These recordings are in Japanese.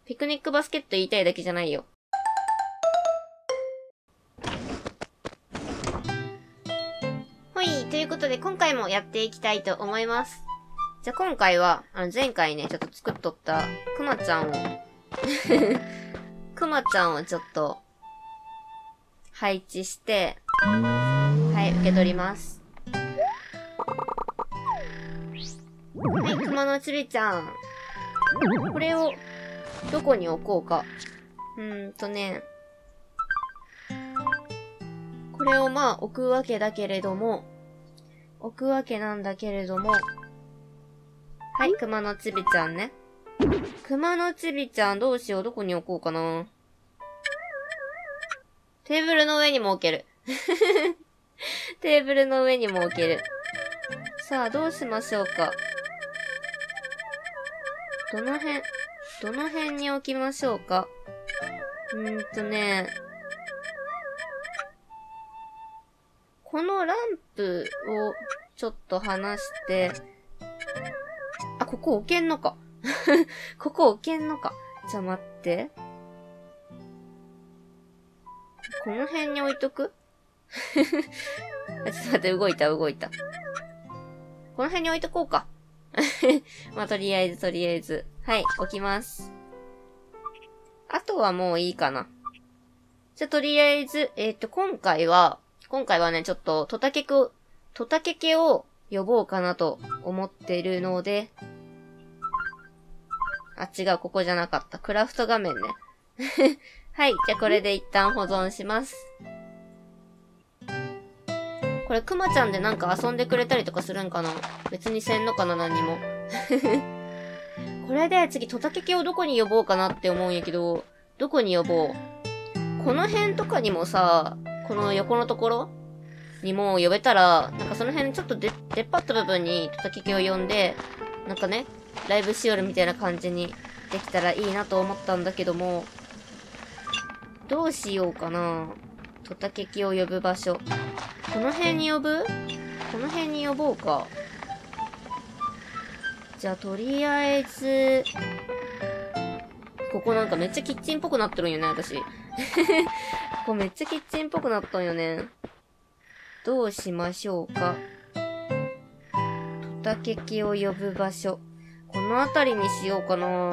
ピクニックバスケット言いたいだけじゃないよ。ほい、ということで今回もやっていきたいと思います。じゃあ今回は、前回ね、ちょっと作っとったくまちゃんをくまちゃんをちょっと配置して、はい、受け取ります。はい、熊のちびちゃん。これを、どこに置こうか。これをまあ置くわけだけれども、はい、熊のちびちゃんね。熊のちびちゃんどうしよう、どこに置こうかな。テーブルの上にも置ける。テーブルの上にも置ける。さあ、どうしましょうか。どの辺に置きましょうか。このランプをちょっと離して、あ、ここ置けんのか。ここ置けんのか。じゃあ待って。この辺に置いとくちょっと待って、動いた。この辺に置いとこうか。まあ、とりあえず。はい、置きます。あとはもういいかな。じゃあ、とりあえず、今回はね、ちょっと、トタケケを呼ぼうかなと思ってるので、あ、違う、ここじゃなかった。クラフト画面ね。はい、じゃあこれで一旦保存します。これ、くまちゃんでなんか遊んでくれたりとかするんかな？別にせんのかな、何にも。これで次、トタケケをどこに呼ぼうかなって思うんやけど、どこに呼ぼう？この辺とかにもさ、この横のところにも呼べたら、なんかその辺ちょっと出っ張った部分にトタケケを呼んで、なんかね、ライブしよるみたいな感じにできたらいいなと思ったんだけども、どうしようかな。トタケケを呼ぶ場所。この辺に呼ぼうか。じゃあ、とりあえず、ここなんかめっちゃキッチンっぽくなってるんよね、私。ここめっちゃキッチンっぽくなったんよね。どうしましょうか。トタケケを呼ぶ場所。この辺りにしようかな。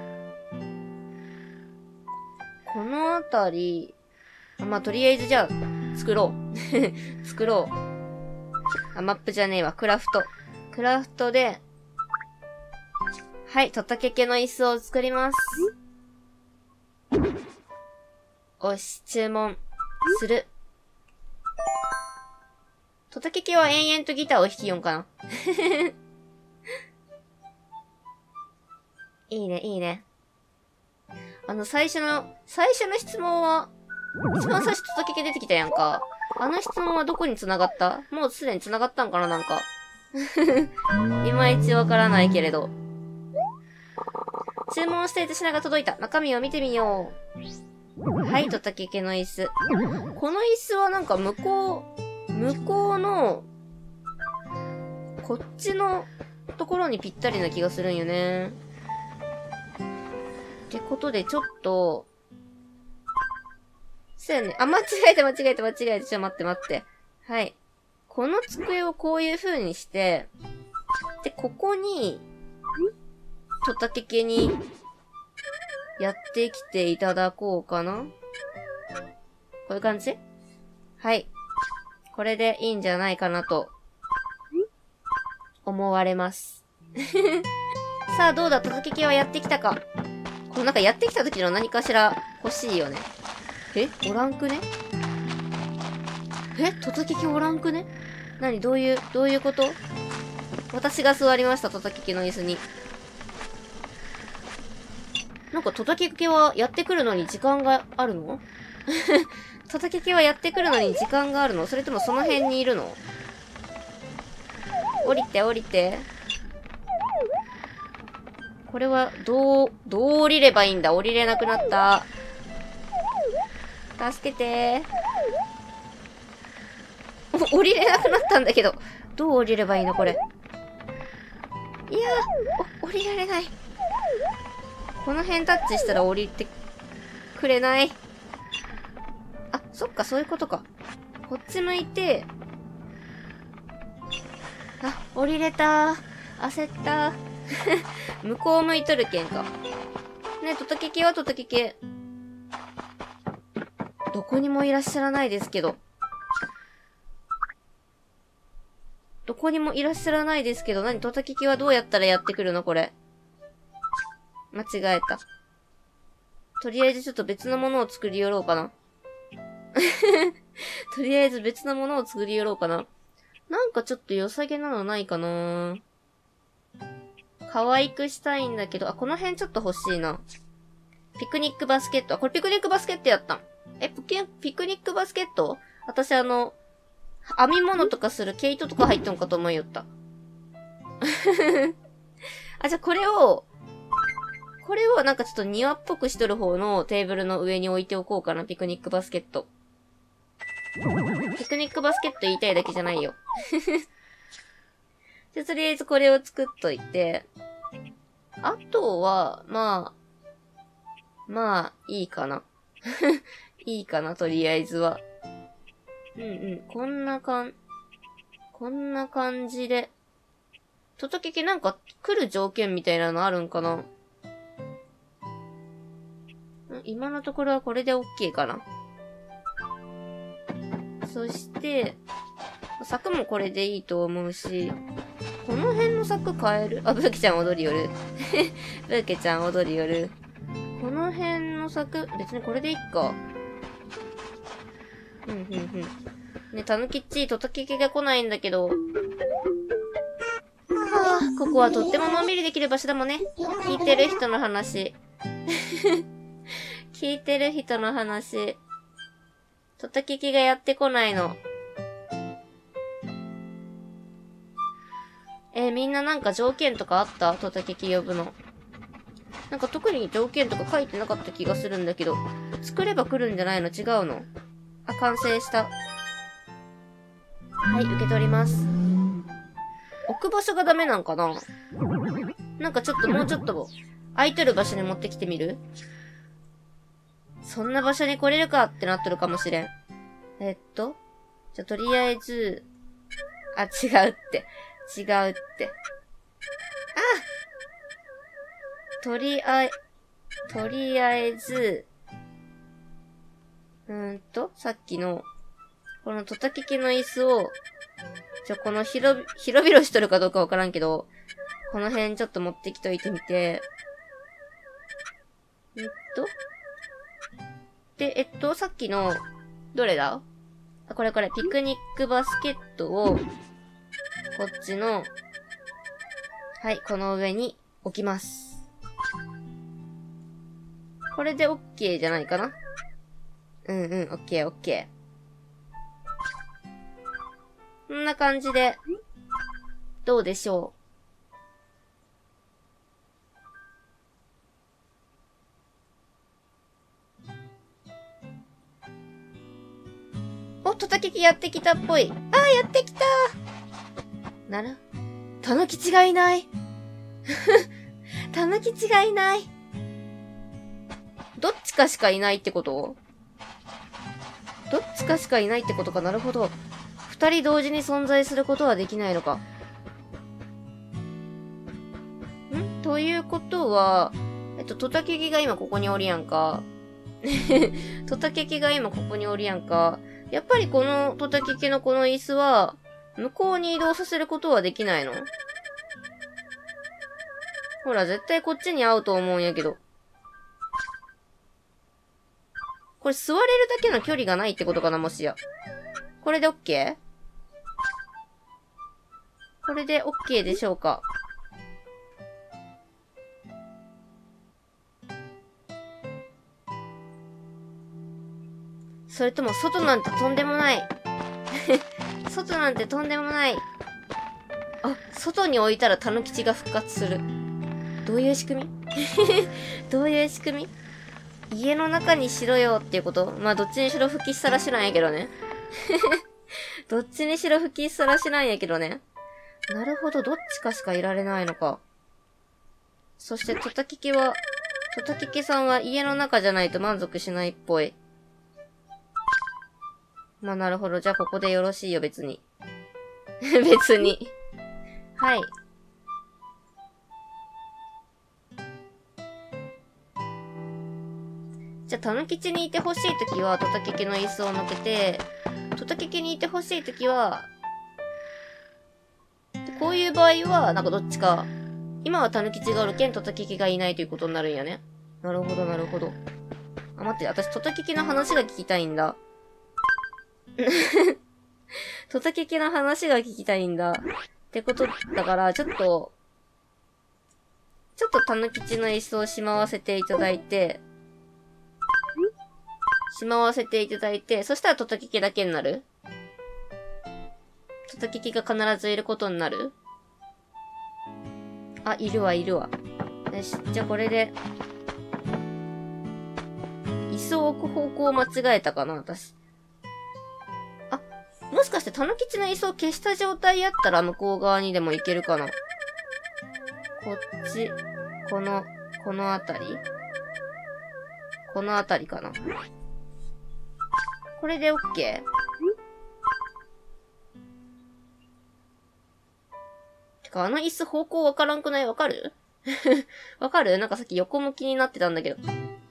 この辺り、まあ、とりあえずじゃあ、作ろう。あ、マップじゃねえわ。クラフトで、はい、トタケケの椅子を作ります。おし、注文する。トタケケは延々とギターを弾きよんかな。いいね。最初の質問は、一番最初トタケケ出てきたやんか。あの質問はどこに繋がった？もうすでに繋がったんかな、なんか。いまいちわからないけれど。注文していた品が届いた。中身を見てみよう。はい、トタケケの椅子。この椅子はなんか向こうの、こっちのところにぴったりな気がするんよね。ってことで、ちょっと、そうやね。あ、間違えた。ちょっと待って。はい。この机をこういう風にして、で、ここに、トタケケに、やってきていただこうかな。こういう感じ？はい。これでいいんじゃないかなと、思われます。さあ、どうだ、トタケケはやってきたか。このなんかやってきた時の何かしら欲しいよね。おらんくね？トタケケおらんくね？何？どういうこと？私が座りました、トタケケの椅子に。なんかトタケケはやってくるのに時間があるの？トタケケはやってくるのに時間があるの？それともその辺にいるの？降りて。これは、どう降りればいいんだ？降りれなくなった。助けてー。降りれなくなったんだけど。どう降りればいいのこれ。いやー、降りられない。 この辺タッチしたら降りてくれない。あ、そっか、そういうことか。こっち向いて、あ、降りれた。焦った。向こう向いとるけんか。ね、トタケケはトタケケ。どこにもいらっしゃらないですけど。どこにもいらっしゃらないですけど、何トタケケはどうやったらやってくるのこれ。間違えた。とりあえずちょっと別のものを作り寄ろうかな。とりあえず別のものを作り寄ろうかな。なんかちょっと良さげなのないかな。可愛くしたいんだけど、あ、この辺ちょっと欲しいな。ピクニックバスケット。あ、これピクニックバスケットやったん。ピクニックバスケット私編み物とかする毛糸とか入ったんかと思いよった。あ、じゃあこれをなんかちょっと庭っぽくしとる方のテーブルの上に置いておこうかな、ピクニックバスケット。ピクニックバスケット言いたいだけじゃないよ。じゃあとりあえずこれを作っといて、あとは、まあ、いいかな。いいかな、とりあえずは。こんな感じで。トタケケなんか来る条件みたいなのあるんかな？今のところはこれで OK かな。そして、柵もこれでいいと思うし、この辺の柵変える？あ、ブーケちゃん踊りよる。ブーケちゃん踊りよる。この辺の柵、別にこれでいいか。ね、たぬきっち、トタケケが来ないんだけど。ここはとってものんびりできる場所だもんね。聞いてる人の話。聞いてる人の話。トタケケがやってこないの。みんななんか条件とかあった？トタケケ呼ぶの。なんか特に条件とか書いてなかった気がするんだけど。作れば来るんじゃないの？違うの？あ、完成した。はい、受け取ります。置く場所がダメなんかな？なんかちょっともうちょっと空いてる場所に持ってきてみる？そんな場所に来れるかってなってるかもしれん。じゃあとりあえず、あ、違うって。とりあえず、さっきの、このトタケケの椅子を、この広々しとるかどうかわからんけど、この辺ちょっと持ってきといてみて、で、さっきの、どれだ？あ、これ、ピクニックバスケットを、こっちの、はい、この上に置きます。これで OK じゃないかな？OK。こんな感じで、どうでしょう？お、トタケケやってきたっぽい。やってきた。タヌキチがいない。タヌキチがいない。どっちかしかいないってこと？どっちかしかいないってことか。なるほど。二人同時に存在することはできないのか。ということは、トタケケが今ここにおるやんか。トタケケが今ここにおるやんか。やっぱりこのトタケケのこの椅子は、向こうに移動させることはできないの？ほら、絶対こっちに合うと思うんやけど。これ座れるだけの距離がないってことかな、もしや。これで OK？ これで OK でしょうか？それとも外なんてとんでもない。外なんてとんでもない。あ、外に置いたらタヌキチが復活する。どういう仕組み？どういう仕組み？家の中にしろよっていうこと？まあ、どっちにしろ吹きさらしなんやけどね。どっちにしろ吹きさらしなんやけどね。なるほど、どっちかしかいられないのか。そして、トタケケは、 トタケケさんは家の中じゃないと満足しないっぽい。まあ、なるほど。じゃあ、ここでよろしいよ、別に。別に。はい。じゃあ、たぬきちにいてほしいときは、トタケケの椅子を乗けて、トタケケにいてほしいときは、こういう場合は、なんかどっちか、今はたぬきちがおるけん、トタケケがいないということになるんやね。なるほど、なるほど。あ、待って、私、トタケケの話が聞きたいんだ。トタケケの話が聞きたいんだ。ってことだから、ちょっとたぬきちの椅子をしまわせていただいて、そしたらトタケケだけになる？トタケケが必ずいることになる？あ、いるわ。よし、じゃあこれで、椅子を置く方向を間違えたかな、私。あ、もしかしてたぬきちの椅子を消した状態やったら向こう側にでも行けるかな？こっち、このあたり？このあたりかな？これで OK？ てか、あの椅子方向わからんくない？わかる？わかる？なんかさっき横向きになってたんだけど。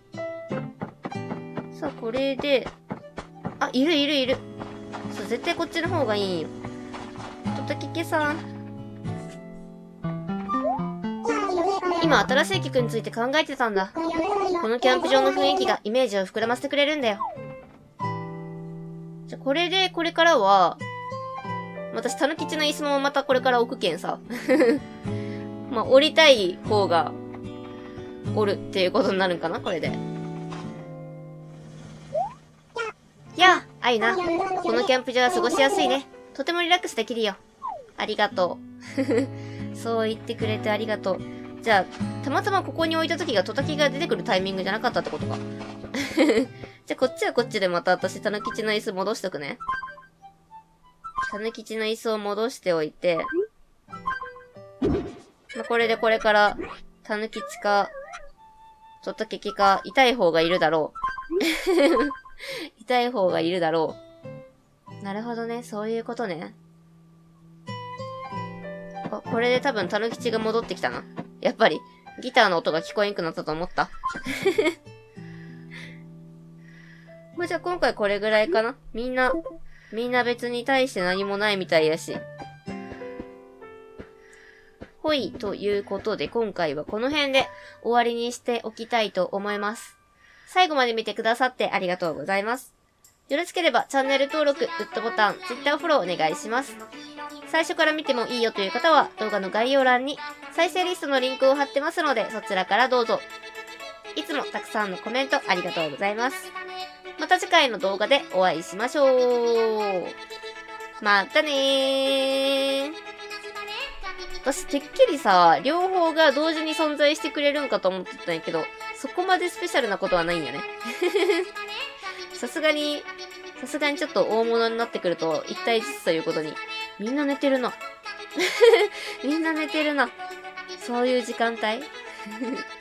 さあ、これで、あ、いる。そう、絶対こっちの方がいいんよ。トタケケさん。今、新しい曲について考えてたんだ。このキャンプ場の雰囲気がイメージを膨らませてくれるんだよ。じゃ、これで、これからは、私、たぬきちの椅子もまたこれから置くけんさ。まあ、降りたい方が、おるっていうことになるんかな、これで。やあ、あいな。このキャンプ場は過ごしやすいね。とてもリラックスできるよ。ありがとう。そう言ってくれてありがとう。じゃあ、たまたまここに置いた時がトタケが出てくるタイミングじゃなかったってことか。じゃあ、こっちはこっちでまた私、たぬきちの椅子戻しとくね。たぬきちの椅子を戻しておいて、まあ、これでこれから、たぬきちか、トタケケか、痛い方がいるだろう。痛い方がいるだろう。なるほどね。そういうことね。あ、これで多分たぬきちが戻ってきたな。やっぱり、ギターの音が聞こえんくなったと思った。まあ、じゃあ今回これぐらいかな。みんな別に対して何もないみたいやし。ほい、ということで今回はこの辺で終わりにしておきたいと思います。最後まで見てくださってありがとうございます。よろしければチャンネル登録、グッドボタン、Twitter フォローお願いします。最初から見てもいいよという方は動画の概要欄に再生リストのリンクを貼ってますのでそちらからどうぞ。いつもたくさんのコメントありがとうございます。また次回の動画でお会いしましょう。またねー。私てっきりさ、両方が同時に存在してくれるんかと思ってたんやけど、そこまでスペシャルなことはないんやね。さすがにちょっと大物になってくると一対実ということに。みんな寝てるな。みんな寝てるな。そういう時間帯